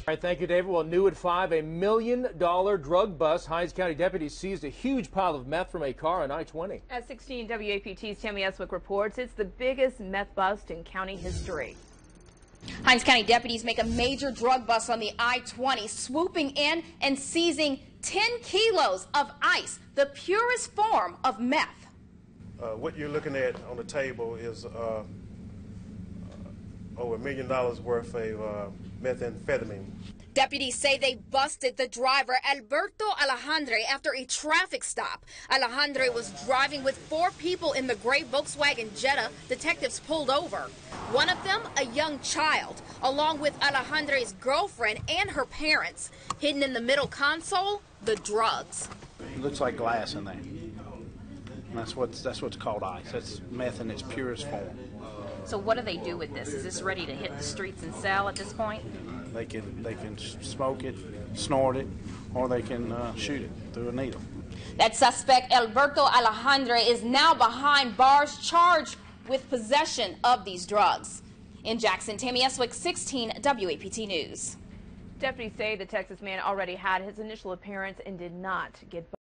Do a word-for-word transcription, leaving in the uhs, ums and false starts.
All right, thank you, David. Well, new at five, a million dollar drug bust. Hinds County deputies seized a huge pile of meth from a car on I twenty. At sixteen, W A P T's Tammy Eswick reports it's the biggest meth bust in county history. Hinds County deputies make a major drug bust on the I twenty, swooping in and seizing ten kilos of ice, the purest form of meth. Uh, what you're looking at on the table is uh, over a million dollars worth of uh, methamphetamine. Deputies say they busted the driver, Alberto Alejandre, after a traffic stop. Alejandre was driving with four people in the gray Volkswagen Jetta detectives pulled over. One of them, a young child, along with Alejandre's girlfriend and her parents. Hidden in the middle console, the drugs. It looks like glass in there. And that's what's, that's what's called ice. That's meth in its purest form. So what do they do with this? Is this ready to hit the streets and sell at this point? They can, they can smoke it, snort it, or they can uh, shoot it through a needle. That suspect, Alberto Alejandre, is now behind bars, charged with possession of these drugs. In Jackson, Tammy Eswick, sixteen W A P T News. Deputies say the Texas man already had his initial appearance and did not get